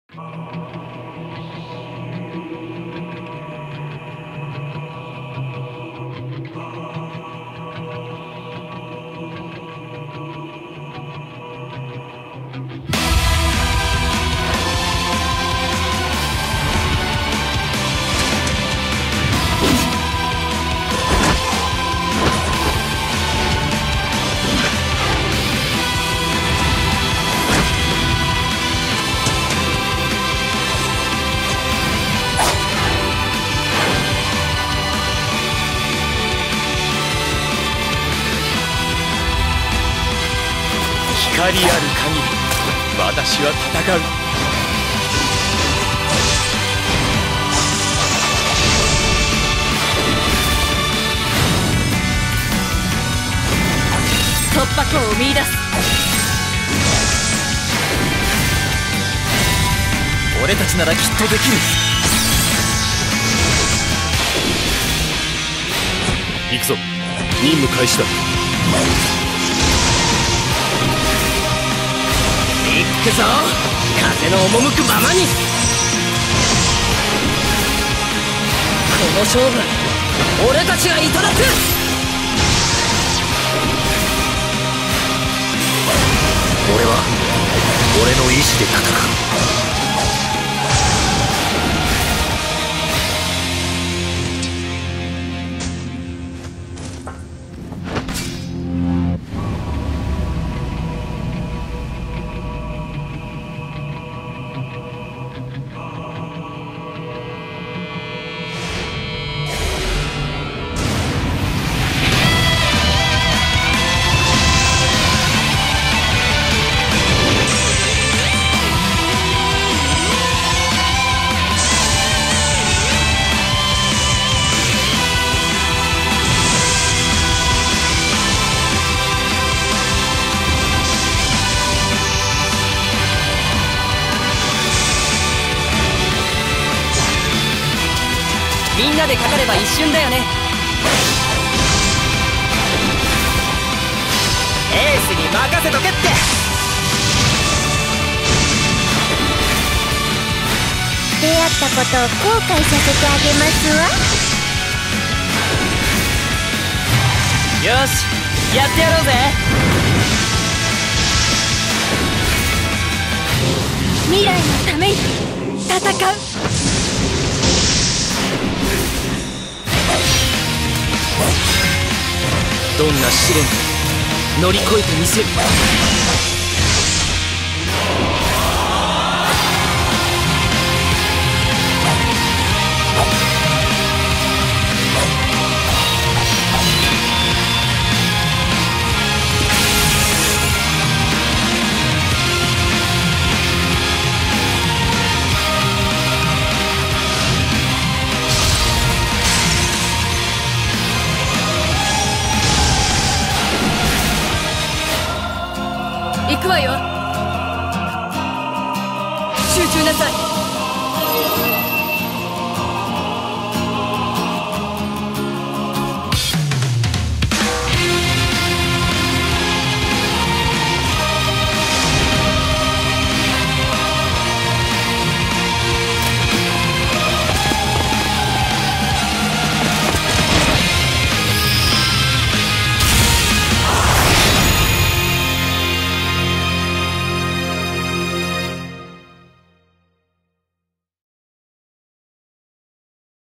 光ある限り私は戦う。 突破口を見出す。 俺たちならきっとできる。行くぞ、任務開始だ。 行くぞ、風の赴くままに。この勝負俺たちがいただく。 俺は俺の意志で戦う。 みんなでかかれば一瞬だよね。エースに任せとけって。 出会ったことを後悔させてあげますわ。 よし、やってやろうぜ。 未来のために戦う。 どんな試練も乗り越えてみせる。